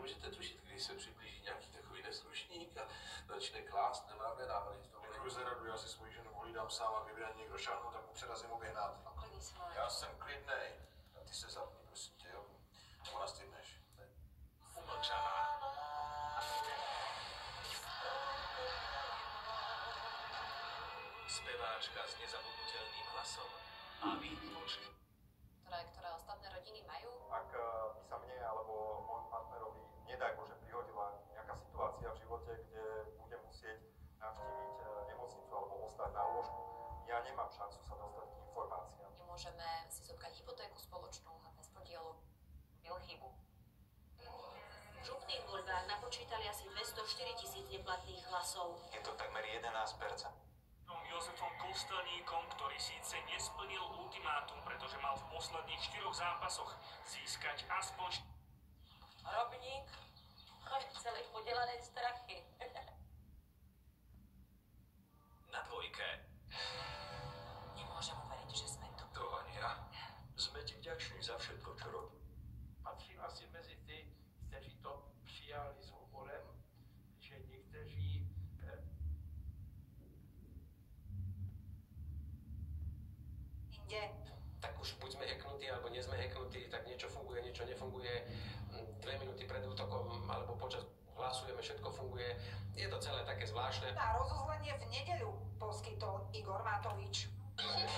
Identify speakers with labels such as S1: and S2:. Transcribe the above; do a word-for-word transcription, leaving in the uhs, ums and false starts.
S1: nemůžete tušit, kdy se přiblíží nějaký takový neslušník a začne klást nemravné návrhy.
S2: Děkuji za radu, já si svoji ženu pohlídám sám a kdyby na někdo šáhnul, tak mu přerazím obě nády.
S3: Poklidni se, ale...
S2: Já jsem klidnej. A ty se zapni, prosím tě, jo? Ona stydneš.
S1: Umlčaná. Speváčka s nezabudnutelným hlasom a výnimočný.
S3: Ktoré, ktoré ostatné rodiny majú?
S4: Ak by sa mne alebo môjmu partnerovi, nedaj Bože, prihodila nejaká situácia v živote, kde budem musieť navštíviť nemocnicu alebo ostať na lôžku, ja nemám šancu sa dostať k informáciám.
S3: Nemôžeme si zobrať hypotéku spoločnú a bez podielu. Byl chybu.
S5: V župných voľbách napočítali asi dvestoštyri tisíc neplatných hlasov.
S4: Je to takmer jedenásť percent.
S6: Jozefom Kostelníkom, ktorý síce nesplnil ultimátum, pretože mal v posledných štyroch zápasoch získať aspoň...
S3: Robník, celé podelané strachy.
S1: Na dvojke.
S3: Nemôžem uveriť, že sme tu.
S1: To ani ja. Sme ti vďační za všetko, čo robí.
S7: Patřím asi mezi ty, kteří to přijali s humorem, že někteří eh,
S3: Inde.
S8: Tak už buď sme hacknutí, alebo nie sme hacknutí, tak niečo funguje, niečo nefunguje. Dve minúty pred útokom, alebo počas hlasujeme, všetko funguje. Je to celé také zvláštne.
S9: Na rozozlenie v nedeľu poskytol Igor Matovič.